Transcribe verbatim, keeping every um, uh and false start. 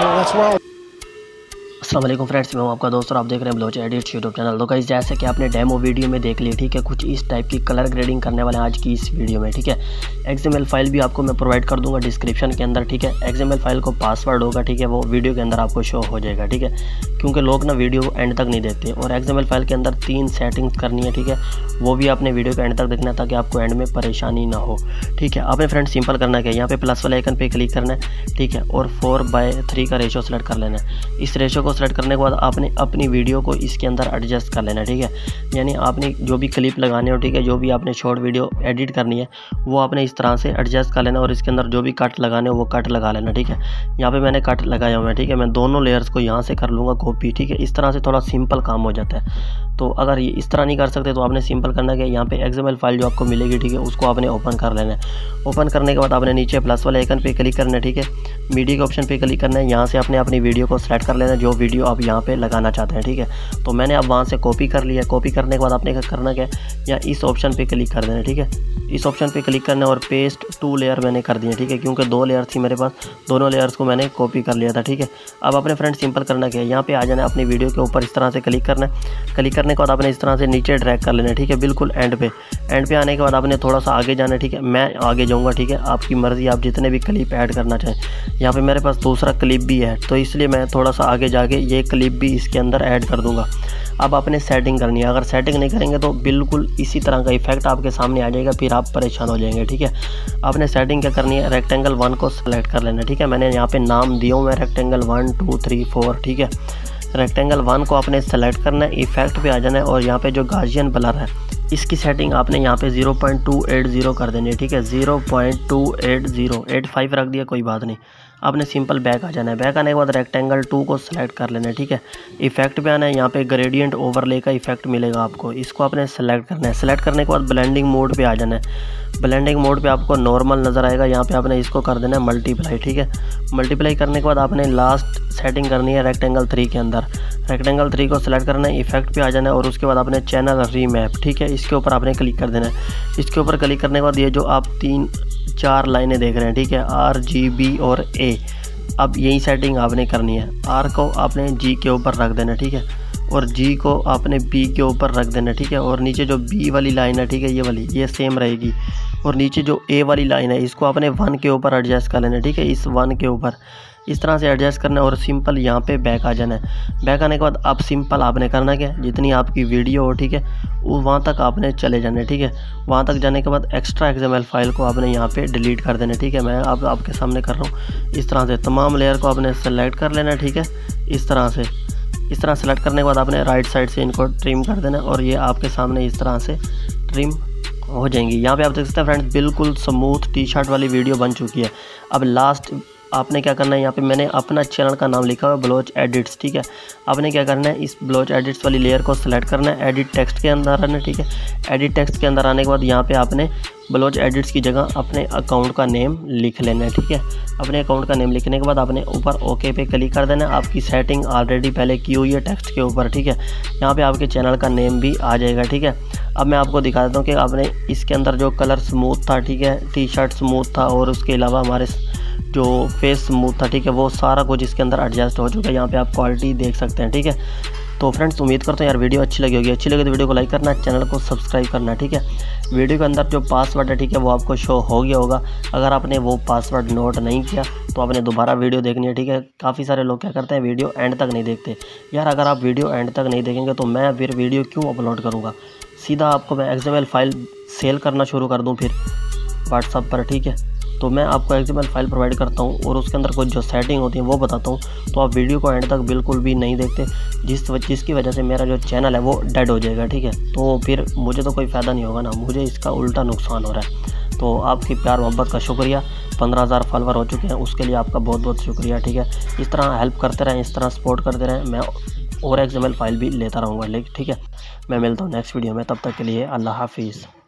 Let's roll. अस्सलाम वालेकुम friends, मैं हूं आपका दोस्त और आप देख रहे हैं ब्लोच एडिट्स यूट्यूब चैनल। तो गाइस, जैसे कि आपने डेमो वीडियो में देख लिया, ठीक है, कुछ इस टाइप की कलर ग्रेडिंग करने वाले हैं आज की इस वीडियो में, ठीक है। एक्सएमएल फाइल भी आपको मैं प्रोवाइड कर दूंगा डिस्क्रिप्शन के अंदर, ठीक है। एक्सएमएल फाइल को पासवर्ड होगा, ठीक है, वो वीडियो के अंदर आपको शो हो जाएगा, ठीक है, क्योंकि लोग ना वीडियो एंड तक नहीं देखते। और एक्सएमएल फाइल के अंदर तीन सेटिंग्स करनी है, ठीक है, वो भी आपने वीडियो के एंड तक देखना है ताकि आपको एंड में परेशानी ना हो, ठीक है। आपने फ्रेंड सिंपल करना क्या है, यहाँ पे प्लस वाले आइकन पे क्लिक करना है, ठीक है, और फोर बाय थ्री का रेशो सेलेक्ट कर लेना है। इस रेशो को सेलेक्ट करने के बाद आपने अपनी वीडियो को इसके अंदर एडजस्ट कर लेना है, ठीक है। यानी आपने जो भी क्लिप लगाने हो, ठीक है, जो भी आपने शॉर्ट वीडियो एडिट करनी है वो आपने इस तरह से एडजस्ट कर लेना और इसके अंदर जो भी कट लगाने हो वो कट लगा लेना, ठीक है। यहाँ पे मैंने कट लगाया हुआ है, ठीक है। मैं दोनों लेयर्स को यहाँ से कर लूँगा कॉपी, ठीक है। इस तरह से थोड़ा सिंपल काम हो जाता है। तो अगर ये इस तरह नहीं कर सकते तो आपने सिंपल करना है, यहाँ पे एक्सएमएल फाइल जो आपको मिलेगी, ठीक है, उसको आपने ओपन कर लेना है। ओपन करने के बाद आपने नीचे प्लस वाले आइकन पे क्लिक करना है, ठीक है। मीडिया के ऑप्शन पे क्लिक करना है, यहाँ से आपने अपनी वीडियो को सेलेक्ट कर लेना है, जो वीडियो आप यहाँ पे लगाना चाहते हैं, ठीक है। तो मैंने अब वहाँ से कॉपी कर लिया। कॉपी करने के बाद आपने क्या करना क्या, या इस ऑप्शन पे क्लिक कर देना, ठीक है। इस ऑप्शन पे क्लिक करना और पेस्ट टू लेयर मैंने कर दिया, ठीक है, क्योंकि दो लेयर थी मेरे पास, दोनों लेयर्स को मैंने कॉपी कर लिया था, ठीक है। अब अपने फ्रेंड सिंपल करना क्या है, यहाँ पे आ जाना है, अपनी वीडियो के ऊपर इस तरह से क्लिक करना है। क्लिक करने के बाद आपने इस तरह से नीचे ड्रैग कर लेना है, ठीक है, बिल्कुल एंड पे। एंड पे आने के बाद आपने थोड़ा सा आगे जाना है, ठीक है। मैं आगे जाऊँगा, ठीक है, आपकी मर्ज़ी, आप जितने भी क्लिप ऐड करना चाहें। यहाँ पे मेरे पास दूसरा क्लिप भी है, तो इसलिए मैं थोड़ा सा आगे जाके ये क्लिप भी इसके अंदर ऐड कर दूँगा। अब आपने सेटिंग करनी है, अगर सेटिंग नहीं करेंगे तो बिल्कुल इसी तरह का इफेक्ट आपके सामने आ जाएगा, फिर आप परेशान हो जाएंगे, ठीक है। आपने सेटिंग क्या करनी है, रेक्टेंगल वन को सेलेक्ट कर लेना, ठीक है। मैंने यहाँ पे नाम दिया हुआ है rectangle one two three four, ठीक है। रेक्टेंगल वन को आपने सेलेक्ट करना है, इफेक्ट पे आ जाना है और यहाँ पे जो गाजियन ब्लर है इसकी सेटिंग आपने यहाँ पे zero point two eight zero कर देनी है, ठीक है। Zero point two eight zero, eight five रख दिया, कोई बात नहीं। आपने सिंपल बैक आ जाना है। बैक आने के बाद रेक्टेंगल टू को सेलेक्ट कर लेना है, ठीक है। इफेक्ट पे आना है, यहाँ पे ग्रेडियंट ओवरले का इफेक्ट मिलेगा आपको, इसको आपने सेलेक्ट करना है। सेलेक्ट करने के बाद ब्लेंडिंग मोड पे आ जाना है। ब्लेंडिंग मोड पे आपको नॉर्मल नज़र आएगा, यहाँ पे आपने इसको कर देना है मल्टीप्लाई, ठीक है। मल्टीप्लाई करने के बाद आपने लास्ट सेटिंग करनी है रेक्टेंगल थ्री के अंदर। रेक्टेंगल थ्री को सेलेक्ट करना है, इफेक्ट पे आ जाना है और उसके बाद आपने चैनल रीमैप, ठीक है, इसके ऊपर आपने क्लिक कर देना है। इसके ऊपर क्लिक करने के बाद ये जो आप तीन चार लाइनें देख रहे हैं, ठीक है, आर जी बी और ए, अब यही सेटिंग आपने करनी है। आर को आपने जी के ऊपर रख देना, ठीक है, और जी को आपने बी के ऊपर रख देना, ठीक है। और नीचे जो बी वाली लाइन है, ठीक है, ये वाली ये सेम रहेगी। और नीचे जो ए वाली लाइन है इसको आपने वन के ऊपर एडजस्ट कर लेना, ठीक है, इस वन के ऊपर इस तरह से एडजस्ट करना है और सिंपल यहाँ पे बैक आ जाना है। बैक आने के बाद अब सिंपल आपने करना क्या, जितनी आपकी वीडियो हो, ठीक है, वो वहाँ तक आपने चले जाना है, ठीक है। वहाँ तक जाने के बाद एक्स्ट्रा एक्सएमएल फाइल को आपने यहाँ पे डिलीट कर देना, ठीक है। मैं अब आपके सामने कर रहा हूँ। इस तरह से तमाम लेयर को आपने सेलेक्ट कर लेना, ठीक है, इस तरह से। इस तरह सेलेक्ट करने के बाद आपने राइट साइड से इनको ट्रिम कर देना और ये आपके सामने इस तरह से ट्रिम हो जाएंगी। यहाँ पे आप देख सकते हैं फ्रेंड्स, बिल्कुल स्मूथ टी शर्ट वाली वीडियो बन चुकी है। अब लास्ट आपने क्या करना है, यहाँ पे मैंने अपना चैनल का नाम लिखा हुआ है ब्लोच एडिट्स, ठीक है। आपने क्या करना है, इस ब्लोच एडिट्स वाली लेयर को सेलेक्ट करना है, एडिट टेक्स्ट के अंदर आना है, ठीक है। एडिट टेक्स्ट के अंदर आने के बाद यहाँ पे आपने ब्लोच एडिट्स की जगह अपने अकाउंट का नेम लिख लेना है, ठीक है। अपने अकाउंट का नेम लिखने के बाद आपने ऊपर ओके पे क्लिक कर देना है। आपकी सेटिंग ऑलरेडी पहले की हुई है टेक्स्ट के ऊपर, ठीक है। यहाँ पे आपके चैनल का नेम भी आ जाएगा, ठीक है। अब मैं आपको दिखा देता हूँ कि आपने इसके अंदर जो कलर स्मूथ था, ठीक है, टी शर्ट स्मूथ था और उसके अलावा हमारे जो फेस स्मूथ था, ठीक है, वो सारा कुछ इसके अंदर एडजस्ट हो चुका है। यहाँ पे आप क्वालिटी देख सकते हैं, ठीक है। तो फ्रेंड्स, उम्मीद करता हूँ यार वीडियो अच्छी लगी होगी। अच्छी लगी तो वीडियो को लाइक करना, चैनल को सब्सक्राइब करना, ठीक है। वीडियो के अंदर जो पासवर्ड है, ठीक है, वो आपको शो हो गया होगा। अगर आपने वो पासवर्ड नोट नहीं किया तो आपने दोबारा वीडियो देखनी है, ठीक है। काफ़ी सारे लोग क्या करते हैं, वीडियो एंड तक नहीं देखते। यार अगर आप वीडियो एंड तक नहीं देखेंगे तो मैं फिर वीडियो क्यों अपलोड करूँगा। सीधा आपको मैं एक्सएमएल फाइल सेल करना शुरू कर दूँ फिर व्हाट्सएप पर, ठीक है। तो मैं आपको एक्सएमएल फाइल प्रोवाइड करता हूँ और उसके अंदर कुछ जो सेटिंग होती है वो बताता हूँ। तो आप वीडियो को एंड तक बिल्कुल भी नहीं देखते, जिस जिसकी वजह से मेरा जो चैनल है वो डेड हो जाएगा, ठीक है। तो फिर मुझे तो कोई फ़ायदा नहीं होगा ना, मुझे इसका उल्टा नुकसान हो रहा है। तो आपकी प्यार मोहब्बत का शुक्रिया। पंद्रह हज़ार फॉलोवर हो चुके हैं, उसके लिए आपका बहुत बहुत शुक्रिया, ठीक है। इस तरह हेल्प करते रहें, इस तरह सपोर्ट करते रहें। मैं और एक्सएमएल फाइल भी लेता रहूँगा, लेकिन ठीक है। मैं मिलता हूँ नेक्स्ट वीडियो में, तब तक के लिए अल्लाह हाफिज़।